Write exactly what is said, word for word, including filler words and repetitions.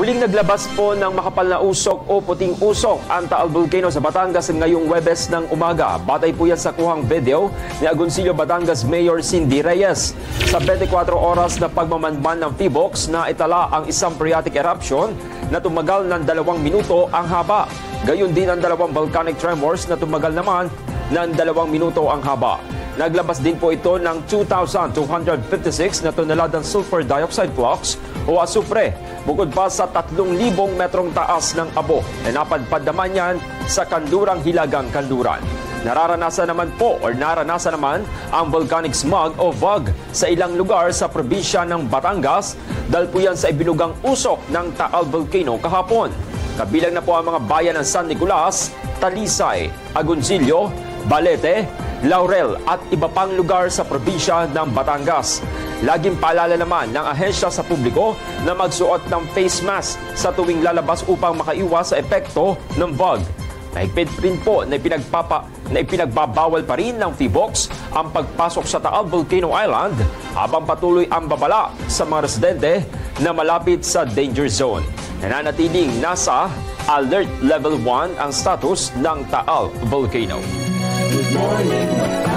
Muling naglabas po ng makapal na usok o puting usok ang Taal Volcano sa Batangas ngayong Huwebes ng umaga. Batay po yan sa kuhang video ni Agoncillo, Batangas Mayor Cindy Reyes. Sa twenty-four oras na pagmamanban ng P B O X na itala ang isang phreatic eruption na tumagal ng dalawang minuto ang haba. Gayon din ang dalawang volcanic tremors na tumagal naman ng dalawang minuto ang haba. Naglabas din po ito ng two thousand two hundred fifty-six na toneladang sulfur dioxide flux o asupre, bukod pa sa tatlong libong metrong taas ng abo na napadpad naman yan sa Kandurang Hilagang Kanduran. Nararanasan naman po o naranasan naman ang volcanic smog o V O G sa ilang lugar sa probinsya ng Batangas dahil po yan sa ibinugang usok ng Taal Volcano kahapon. Kabilang na po ang mga bayan ng San Nicolas, Talisay, Agoncillo, Balete, Laurel at iba pang lugar sa probinsya ng Batangas. Laging paalala naman ng ahensya sa publiko na magsuot ng face mask sa tuwing lalabas upang makaiwas sa epekto ng V O G. Mahigpit rin po na, ipinagpapa, na ipinagbabawal pa rin ng P B O X ang pagpasok sa Taal Volcano Island habang patuloy ang babala sa mga residente na malapit sa danger zone. Nananatiling nasa Alert Level one ang status ng Taal Volcano. Good morning.